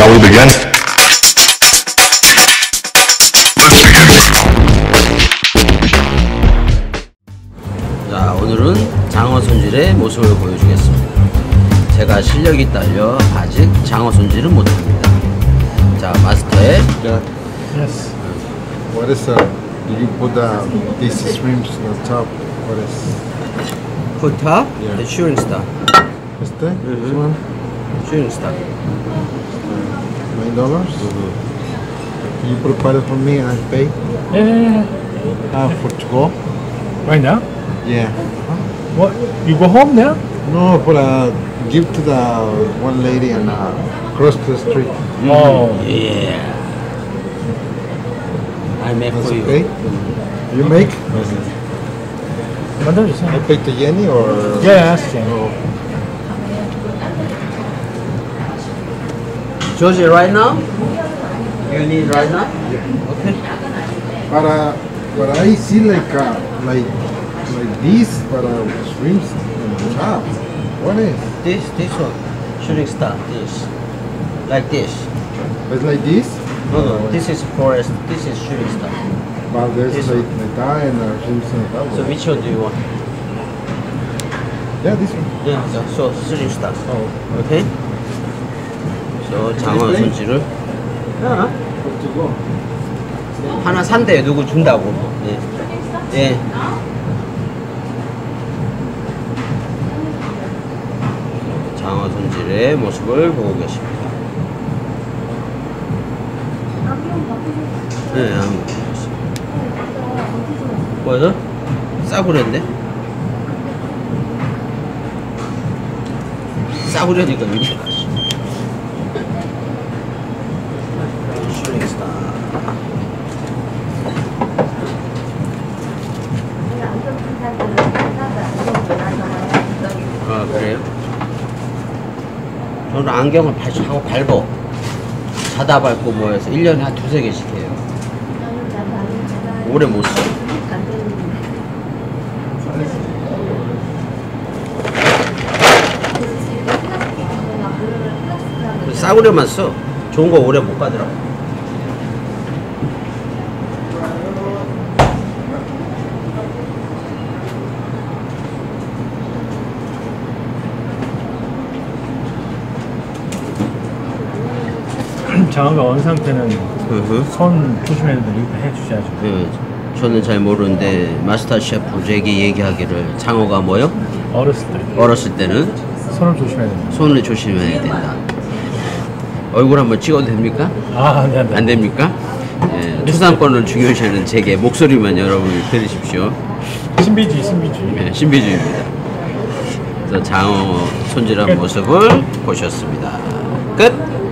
Shall we begin? 자, 오늘은 장어 손질의 모습을 보여주겠습니다. 제가 실력이 딸려 아직 장어 손질은 못합니다. 자, 마스터의 Yes. What is do you put these shrimps on the top? What is 푸타, Yeah. the shooting star. este? This one? shooting star. $9? You prepare it for me and I pay? Yeah. For to go? Right now? Yeah. What? You go home now? No, but give to the one lady and cross the street. Oh. Yeah. I make That's for you. okay? You make? 만들어주세요. I pay to Jenny or? Yeah, ask Jane. Josie, right now? You need right now? Okay. But I see like this, but shrimps and chop. What is? This one. Shooting star. This. Like this. It's like this? No, this is forest. This is shooting star. But there's This like that and shrimps and that So one. which one do you want? Yeah, this one. Yeah, so shooting star. Oh. Okay. So 장어 손질을 하나 산대 누구 준다고. 네. 예. 장어 손질의 모습을 보고 계십니다. 네, 한번 보겠습니다. 뭐야? 싸구려인데? 싸구려니까 이렇게 가시. 슈링 스타. 아, 그래요? 저는 안경을 자꾸 밟어. 자다 밟고 뭐 해서 1년에 한 두세 개씩 해요. 오래 못 써. 싸구려만 써. 좋은 거 오래 못 가더라고. 장어가 어느 상태는 손 조심해야 된다 이렇게 해주셔야죠. 네, 저는 잘 모르는데 마스터 셰프 제게 얘기하기를 장어가 뭐요? 어렸을 때 때는 손을 조심해야 된다. 손을 조심해야 된다. 얼굴 한번 찍어도 됩니까? 아, 네, 네. 안 됩니까? 예, 초상권을 중요시하는 제게 목소리만 여러분이 들으십시오. 신비주의. 네, 신비주의입니다. 그래서 장어 손질한 모습을 보셨습니다. 끝!